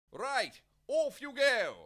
Right, off you go.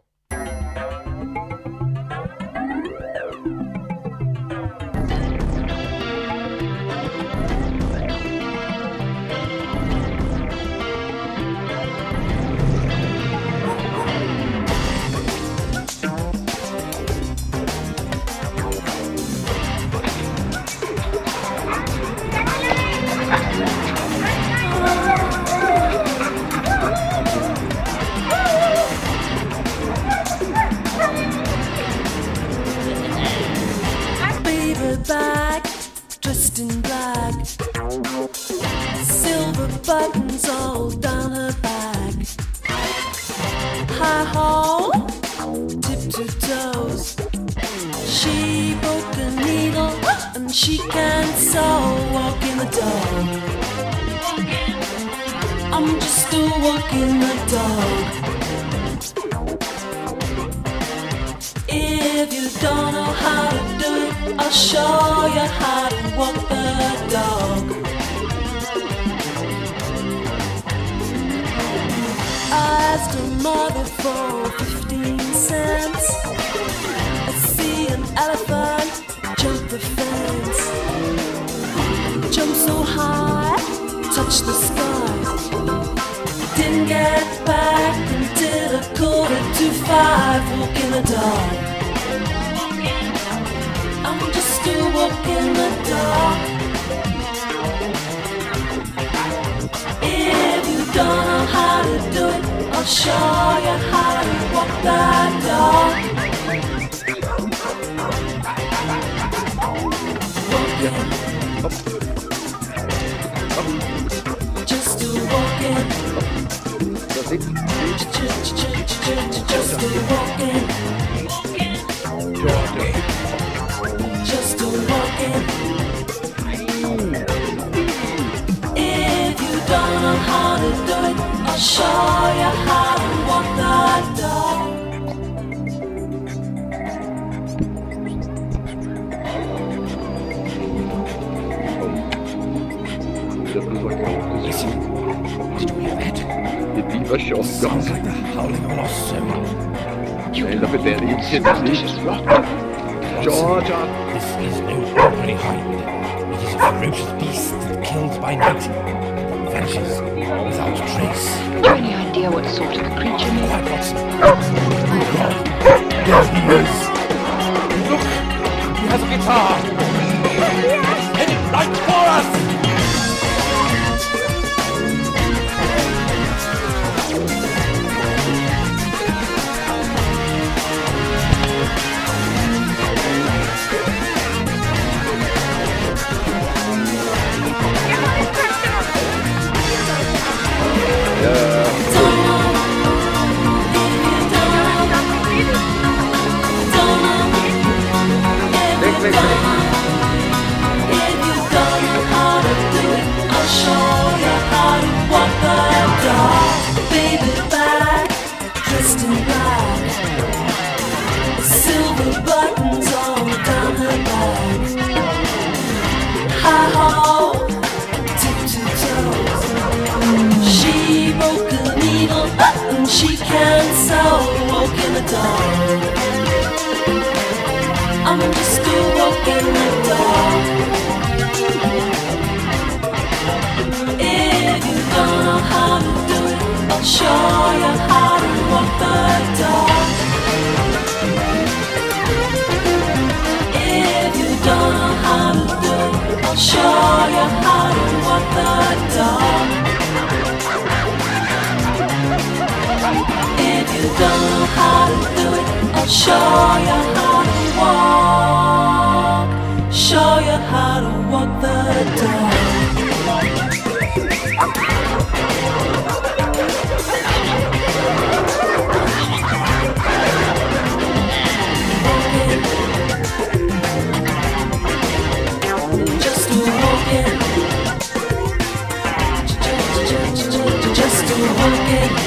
Bag, dressed in black, silver buttons all down her back, high hole, tip to toes. She broke a needle and she can't sew. Walking the dog, I'm just a walking the dog. If you don't know how to do it, I'll show you how to walk the dog. I asked her mother for 15 cents. I see an elephant jump the fence, jump so high, touch the sky. Didn't get back until 4:45. Walking the dog, I'm just a walk in the dark. If you don't know how to do it, I'll show you how to walk that dog. Walking, just a walking, just a walking. Just a walking. If you don't know how to do it, I'll show you how to walk that dog. Listen, did you hear that? The beaver shot. Sounds like the howling of an ostrich. Eller för det är Georgia. This is no ordinary hind. It is a ferocious beast that kills by night, then vanishes without trace. Have you any idea what sort of a creature it is? Quite Watson. Oh God, there he is. Look, he has a guitar. Headed right for us. She can't sew, walking the dog. I'm just a walking the dog. If you don't know how to do it, I'll show you how to walk the dog. If you don't know how to do it, I'll show you how to walk the dog. If you don't know how to do it, I'll show you how to walk. Show you how to walk the dog. Just a walking. Just a walking.